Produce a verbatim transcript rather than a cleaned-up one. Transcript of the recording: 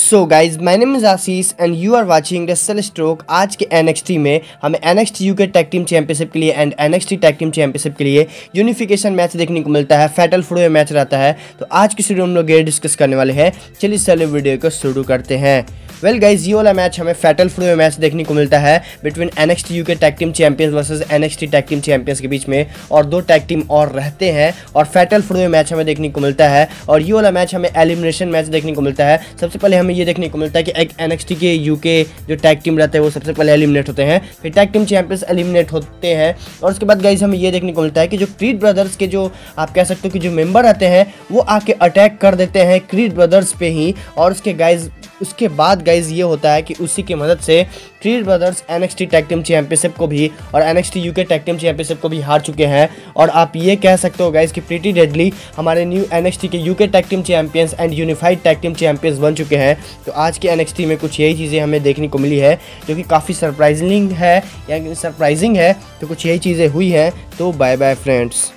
So guys my name is Ashish and you are watching wrestle stroke. आज के NXT में हमें NXT UK tag team championship के लिए and NXT tag team championship के लिए यूनिफिकेशन मैच देखने को मिलता है। फैटल फोर वे मैच रहता है। तो आज की वीडियो हम लोग ये डिस्कस करने वाले हैं। चलिए चलिए वीडियो को शुरू करते हैं। वेल well गाइज, ये वाला मैच हमें फैटल फोर वे मैच देखने को मिलता है between NXT UK tag team champions versus NXT tag team champions के बीच में, और दो टैग टीम और रहते हैं और फैटल फोर वे मैच हमें देखने को मिलता है। और ये वाला मैच हमें एलिमिनेशन मैच देखने को मिलता है। सबसे पहले हमें ये देखने को मिलता है कि एक एनएक्सटी के यूके जो टैग टीम रहते हैं वो सबसे पहले एलिमिनेट होते हैं, फिर टैग टीम चैंपियंस एलिमिनेट होते हैं। और उसके बाद गाइज हमें ये देखने को मिलता है कि जो क्रीड ब्रदर्स के जो आप कह सकते हो कि जो मेंबर रहते हैं वो आके अटैक कर देते हैं क्रीड ब्रदर्स पे ही। और उसके गाइज उसके बाद गाइज ये होता है कि उसी की मदद से Creed Brothers NXT tag team championship को भी और NXT UK tag team championship को भी हार चुके हैं। और आप ये कह सकते हो गाइज कि प्रीटी डेडली हमारे न्यू एनएक्सटी के UK tag team champions and unified tag team champions बन चुके हैं। तो आज के एनएक्सटी में कुछ यही चीज़ें हमें देखने को मिली है जो कि काफ़ी सरप्राइजिंग है या सरप्राइजिंग है। तो कुछ यही चीज़ें हुई हैं। तो बाय बाय फ्रेंड्स।